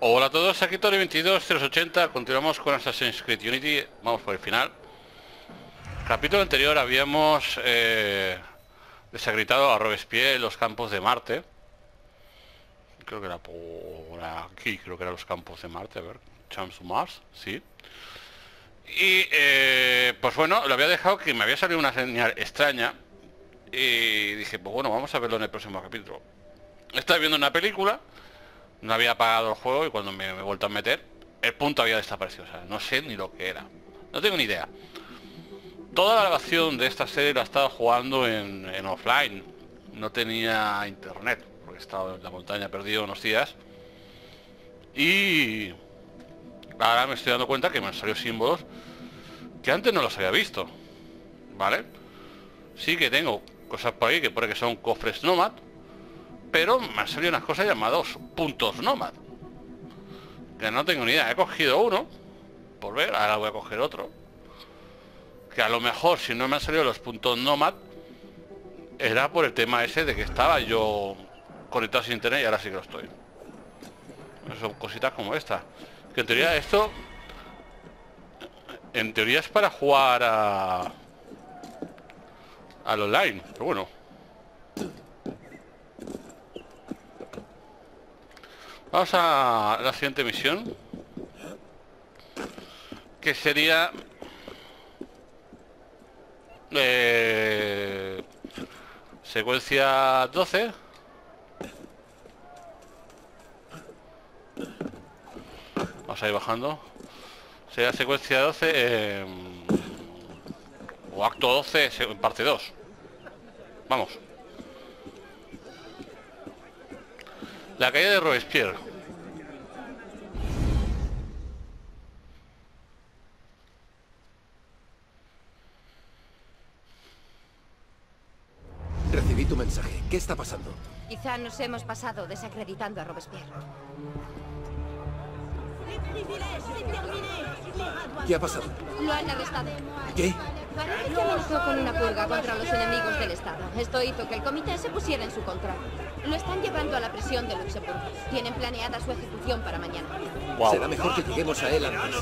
Hola a todos, aquí Tori22080, continuamos con Assassin's Creed Unity, vamos por el final. Capítulo anterior habíamos desacreditado a Robespierre en los campos de Marte. Creo que era por aquí, creo que eran los campos de Marte, a ver, Champs Mars, sí. Y pues bueno, lo había dejado que me había salido una señal extraña. Y dije, pues bueno, vamos a verlo en el próximo capítulo. Estaba viendo una película, no había apagado el juego y cuando me he vuelto a meter, el punto había desaparecido. O sea, no sé ni lo que era. No tengo ni idea. Toda la grabación de esta serie la estaba jugando en offline. No tenía internet, porque estaba en la montaña perdido unos días. Y ahora me estoy dando cuenta que me han salido símbolos que antes no los había visto. ¿Vale? Sí que tengo cosas por ahí que pone que son cofres Nomad, pero me han salido unas cosas llamadas puntos Nomad, que no tengo ni idea. He cogido uno por ver, ahora voy a coger otro, que a lo mejor si no me han salido los puntos Nomad era por el tema ese de que estaba yo conectado sin internet y ahora sí que lo estoy. Son cositas como esta, que en teoría esto en teoría es para jugar al online, pero bueno. Vamos a la siguiente misión, que sería secuencia 12. Vamos a ir bajando. Sería secuencia 12 o acto 12 parte 2. Vamos. La caída de Robespierre. Recibí tu mensaje. ¿Qué está pasando? Quizá nos hemos pasado desacreditando a Robespierre. ¿Qué ha pasado? Lo han arrestado. ¿Qué? Parece que amenazó con una purga contra los enemigos del Estado. Esto hizo que el comité se pusiera en su contra. Lo están llevando a la prisión de Luxemburgo. Tienen planeada su ejecución para mañana. Wow. Será mejor que lleguemos a él antes.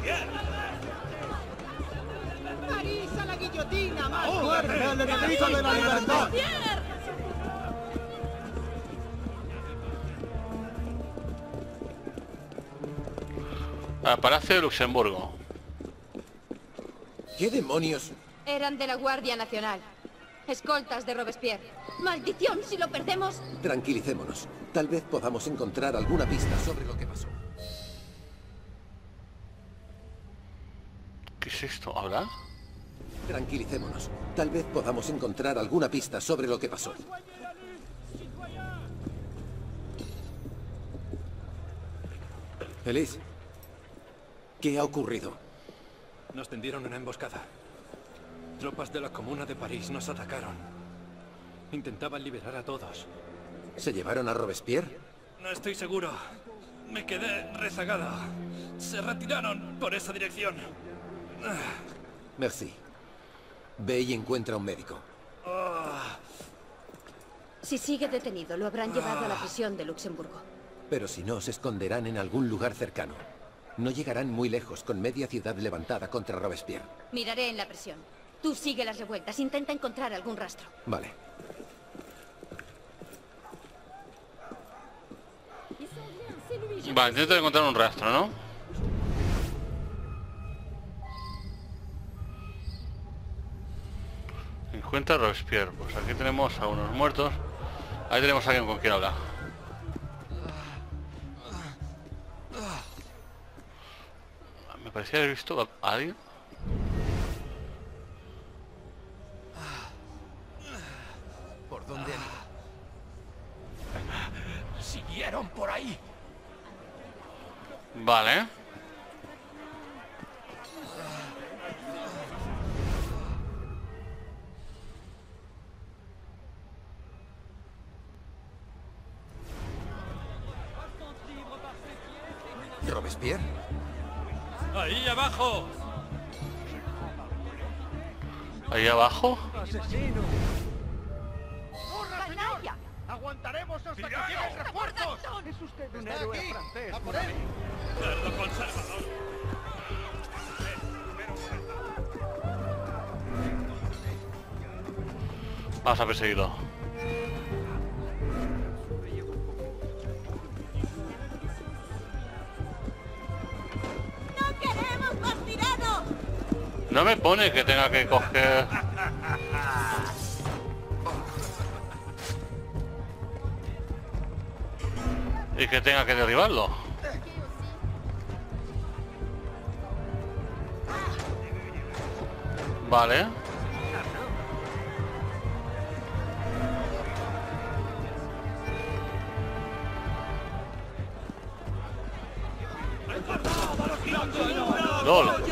¡París a la guillotina! ¡Más fuerte! ¡El enemigo de la libertad! Al Palacio de Luxemburgo. ¿Qué demonios? Eran de la Guardia Nacional. Escoltas de Robespierre. ¡Maldición! Si lo perdemos... Tranquilicémonos. Tal vez podamos encontrar alguna pista sobre lo que pasó. ¿Qué es esto? ¿Hablar? Tranquilicémonos. Tal vez podamos encontrar alguna pista sobre lo que pasó. Elise, ¿qué ha ocurrido? Nos tendieron una emboscada. Tropas de la Comuna de París nos atacaron. Intentaban liberar a todos. ¿Se llevaron a Robespierre? No estoy seguro. Me quedé rezagada. Se retiraron por esa dirección. Merci. Ve y encuentra a un médico. Si sigue detenido, lo habrán llevado a la prisión de Luxemburgo. Pero si no, se esconderán en algún lugar cercano. No llegarán muy lejos con media ciudad levantada contra Robespierre. Miraré en la prisión. Tú sigue las revueltas. Intenta encontrar algún rastro. Vale. Vale, intento encontrar un rastro, ¿no? Encuentra a Robespierre. Pues aquí tenemos a unos muertos. Ahí tenemos a alguien con quien hablar. Me parecía haber visto a alguien. ¿Por dónde han ido? Siguieron por ahí. Vale. ¿Robespierre? ¡Ahí abajo! Ahí abajo. ¡Canalla! ¡Aguantaremos hasta que lleguen refuerzos! Es usted un ¡Está héroe aquí! francés. ¡A por él! ¡Cerdo conservador! Vamos a perseguirlo. ¡No queremos más tiranos! No me pone que tenga que coger... Y que tenga que derribarlo. Vale. LOL.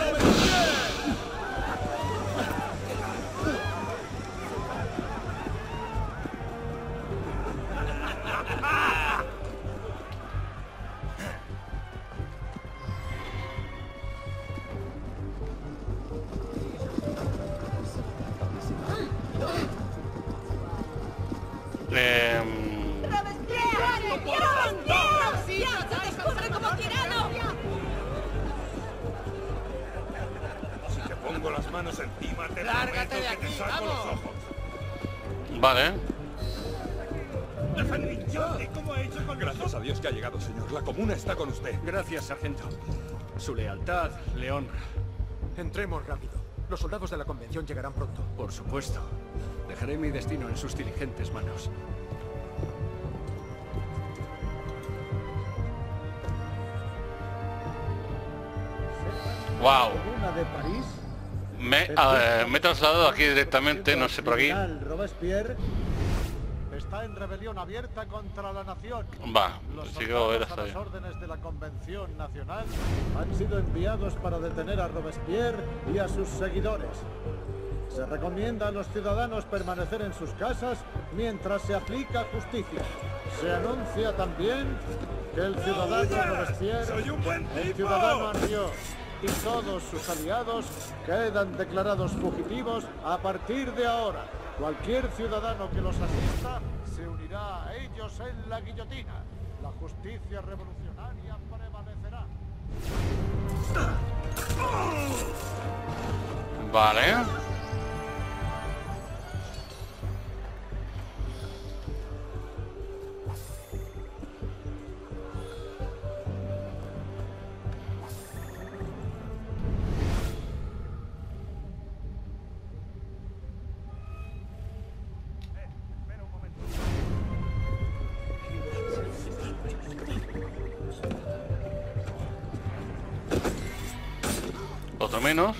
¡Se descubre como tirano! Si te pongo las manos encima, te ¡Lárgate prometo de que te aquí, saco los vamos! ojos. Vale. ¿Y cómo ha hecho con Gracias a Dios que ha llegado, señor. La comuna está con usted. Gracias, sargento. Su lealtad le honra. Entremos rápido. Los soldados de la convención llegarán pronto. Por supuesto. Dejaré mi destino en sus diligentes manos. Wow. Comuna de París. Me he trasladado aquí directamente, no sé por aquí. Robespierre está en rebelión abierta contra la nación. Va, Los sigo a ver soldados hasta a ahí. las órdenes de la Convención Nacional han sido enviados para detener a Robespierre y a sus seguidores. Se recomienda a los ciudadanos permanecer en sus casas mientras se aplica justicia. Se anuncia también que el ciudadano Robespierre, ¡Soy un buen el tipo! ciudadano Henriot y todos sus aliados quedan declarados fugitivos a partir de ahora. Cualquier ciudadano que los asista se unirá a ellos en la guillotina. La justicia revolucionaria prevalecerá. Vale. Otro menos.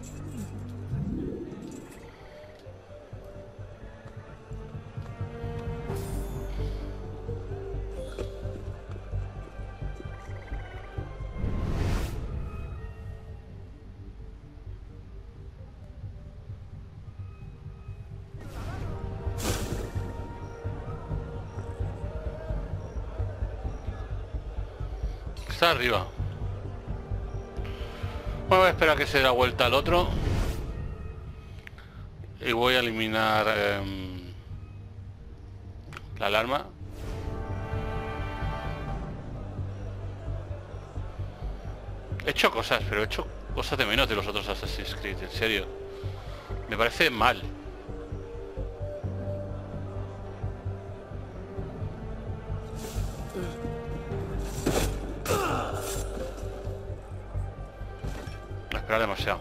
Está arriba. Bueno, voy a esperar a que se dé la vuelta al otro. Y voy a eliminar la alarma. He hecho cosas, pero he hecho cosas de menos de los otros Assassin's Creed, en serio. Me parece mal. Esperar demasiado.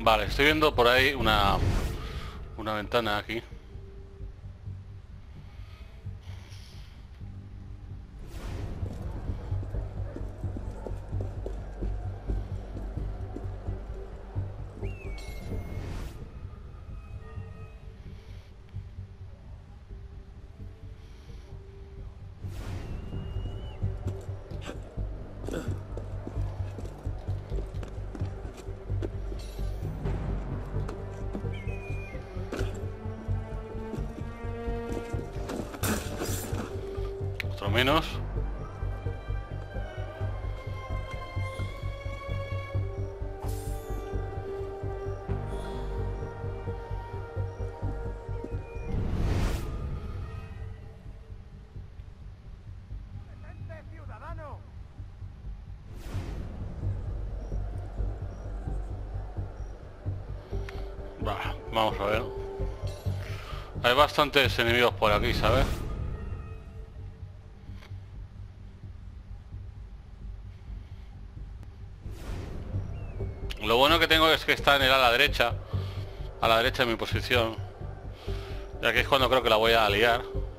Vale, estoy viendo por ahí una ventana aquí. Otro menos. Va, vamos a ver. Hay bastantes enemigos por aquí, ¿sabes? Lo bueno que tengo es que está en el ala derecha. A la derecha de mi posición. Ya que es cuando creo que la voy a liar.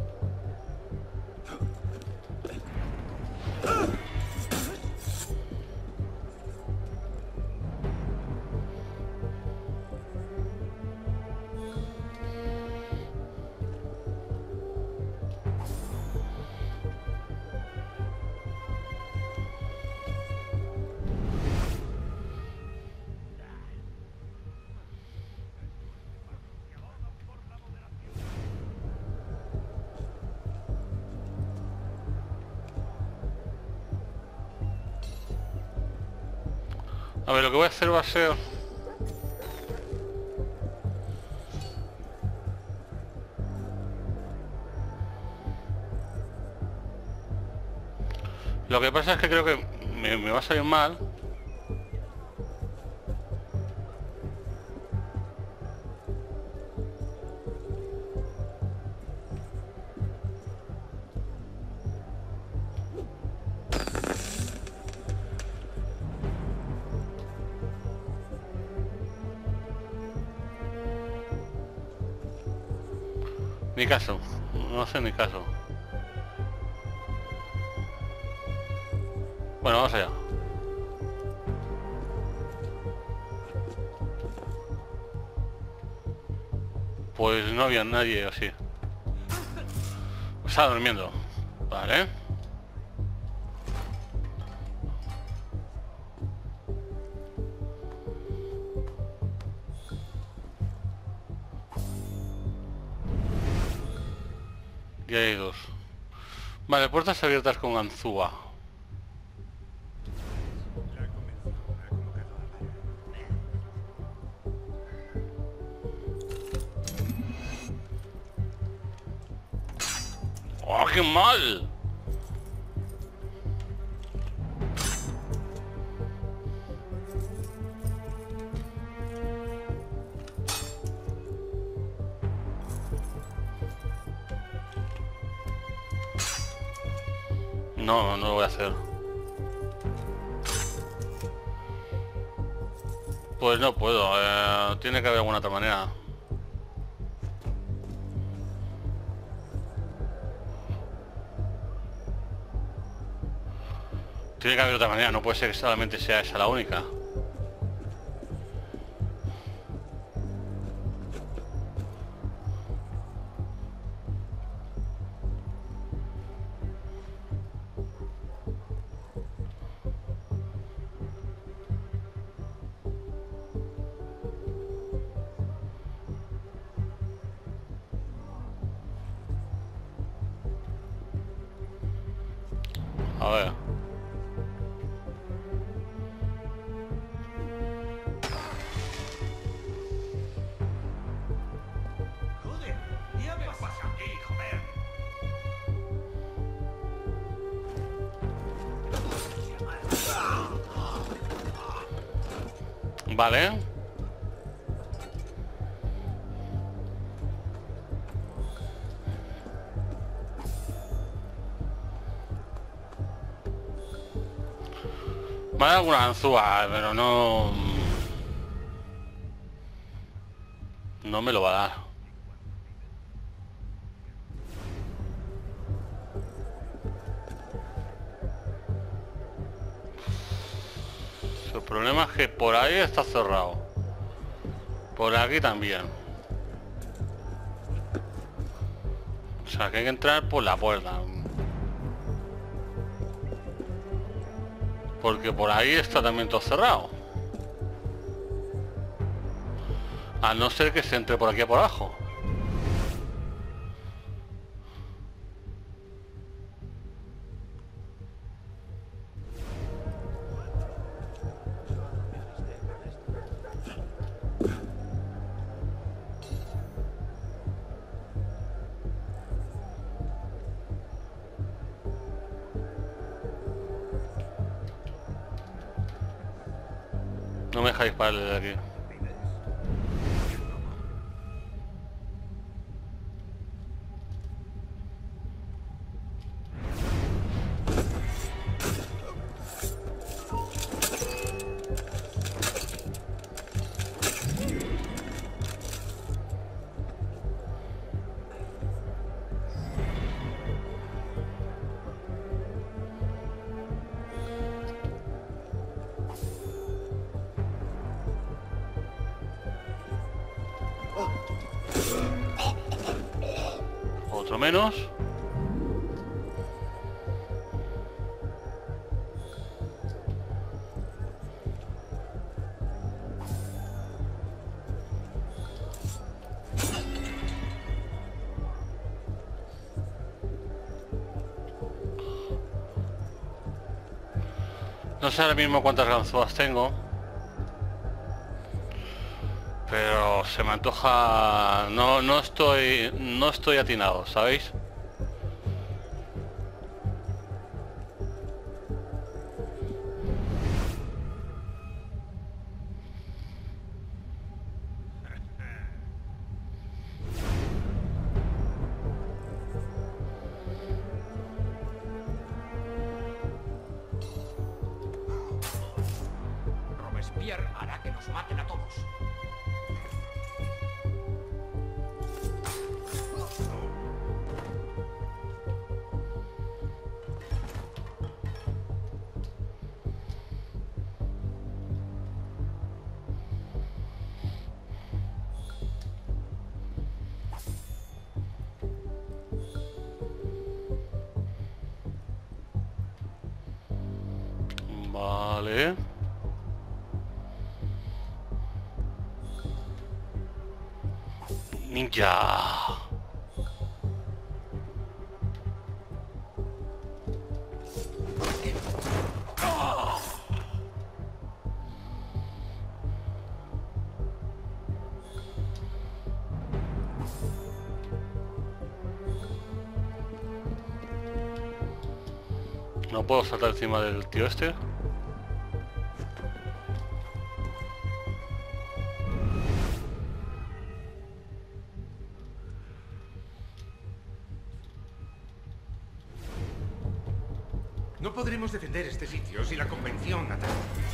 A ver, lo que voy a hacer va a ser... Lo que pasa es que creo que me va a salir mal. Ni caso, no hace ni caso. Bueno, vamos allá. Pues no había nadie así. Estaba durmiendo. Vale. Y hay dos. Vale, puertas abiertas con ganzúa. ¡Oh, qué mal! No, no lo voy a hacer. Pues no puedo, tiene que haber alguna otra manera. Tiene que haber otra manera, no puede ser que solamente sea esa la única. A ver. Joder, ¿qué me pasa aquí, joder? Vale. Vale, alguna ganzúa, pero no... No me lo va a dar. El problema es que por ahí está cerrado. Por aquí también. O sea que hay que entrar por la puerta. Porque por ahí está también todo cerrado. A no ser que se entre por aquí por abajo. No me deja dispararle de aquí. Otro menos. No sé ahora mismo cuántas ganzúas tengo, pero se me antoja. No estoy atinado, ¿sabéis? Robespierre hará que nos maten a todos. Vale. Ninja. No puedo saltar encima del tío este. No podremos defender este sitio si la convención ataca.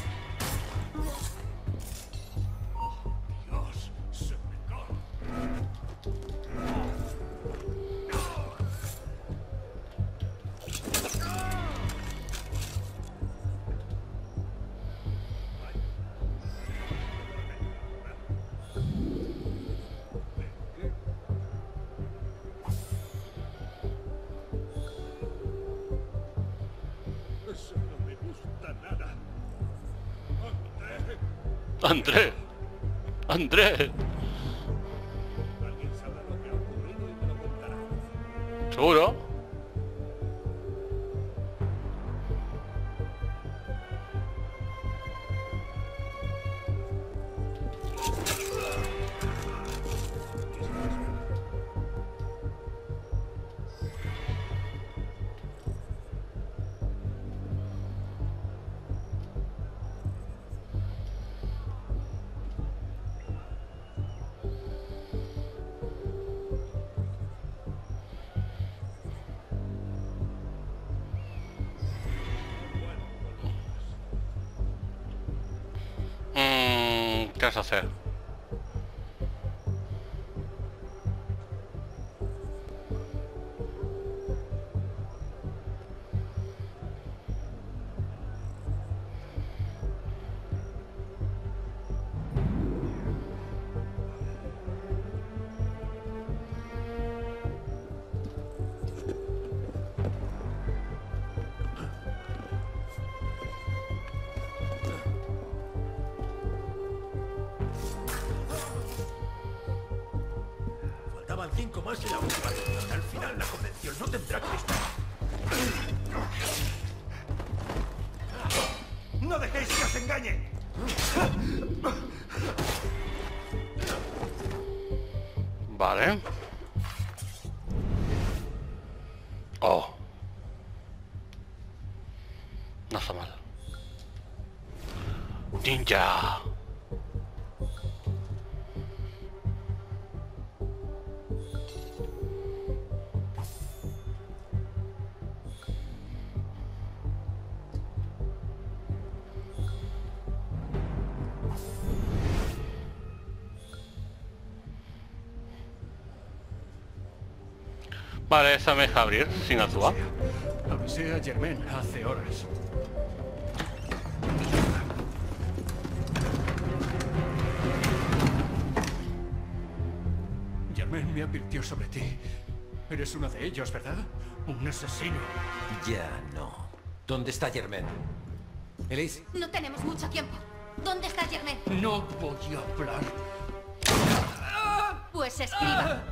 Dios, se me cae. Eso no me gusta nada. André. André. Alguien sabrá lo que ha ocurrido y me lo contará. ¿Seguro? ¿Qué vas a hacer? poco más en la última reunión. Al final la convención no tendrá cristal. ¡No dejéis que os engañe! Vale. Oh. No está mal. Ninja. Vale, esa me deja abrir sin actuar. Avisé a Germain hace horas. Germain me advirtió sobre ti. Eres uno de ellos, ¿verdad? Un asesino. Ya no. ¿Dónde está Germain? Elise. No tenemos mucho tiempo. ¿Dónde está Germain? No voy a hablar. Pues escriba.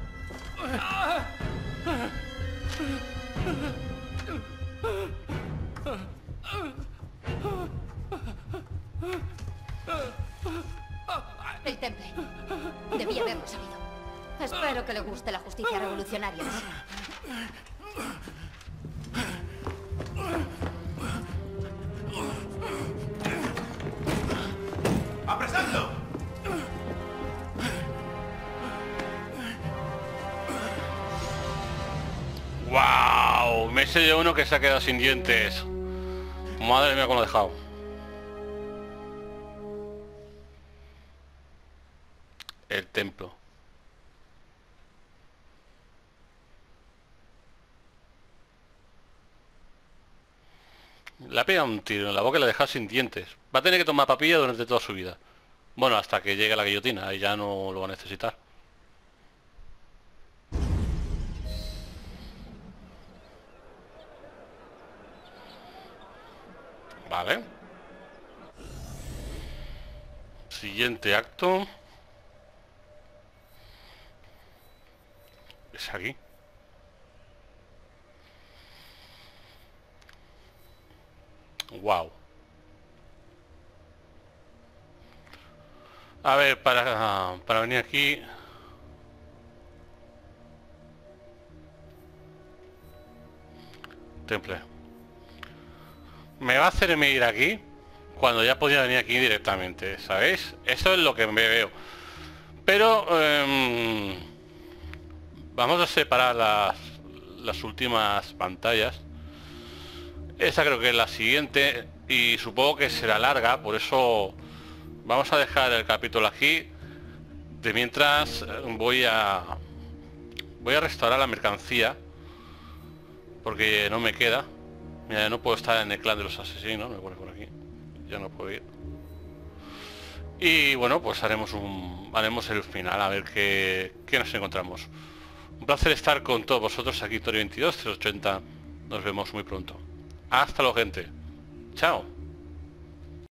El temple. Debí haberlo sabido. Espero que le guste la justicia revolucionaria. ¡Apresadlo! ¡Wow! Me sé de uno que se ha quedado sin dientes. Madre mía, cómo lo he dejado. El templo. Le ha pegado un tiro en la boca y le ha dejado sin dientes. Va a tener que tomar papilla durante toda su vida. Bueno, hasta que llegue la guillotina, y ya no lo va a necesitar. Vale. Siguiente acto. Es aquí. Wow. A ver, para venir aquí. Temple. Me va a hacerme ir aquí cuando ya podía venir aquí directamente, ¿sabéis? Eso es lo que me veo. Pero vamos a separar las últimas pantallas. Esa creo que es la siguiente y supongo que será larga, por eso vamos a dejar el capítulo aquí. De mientras voy a restaurar la mercancía porque no me queda. Mira, ya no puedo estar en el clan de los asesinos, me pone por aquí. Ya no puedo ir. Y bueno, pues haremos el final, a ver qué nos encontramos. Un placer estar con todos vosotros aquí, Tori22 380. Nos vemos muy pronto. Hasta luego, gente. Chao.